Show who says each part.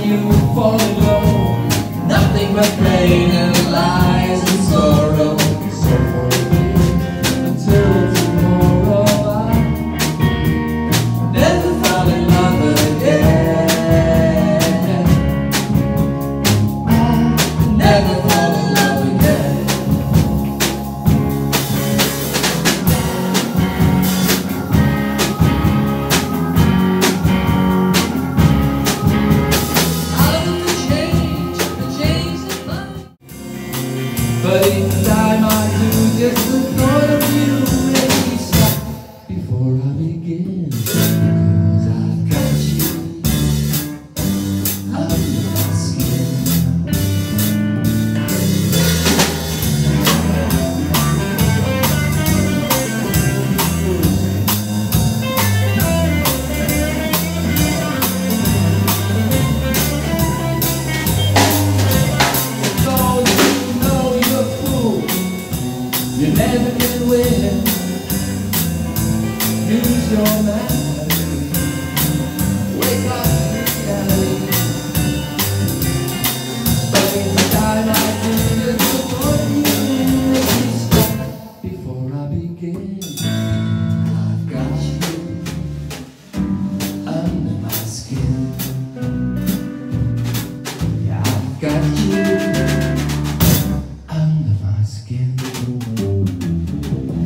Speaker 1: you fall alone. Nothing but pain and lies and sorrow. So for me, until tomorrow, I never fall in love again. I never fall in love again. But each time I do, just the thought of you makes me stop before I begin. Because I've got you under my skin. You never can win. Use your mind. Wake up to reality. But every time I do, just the thought of you makes me stop before I begin. I've got you under my skin. Yeah, I've got you under my skin.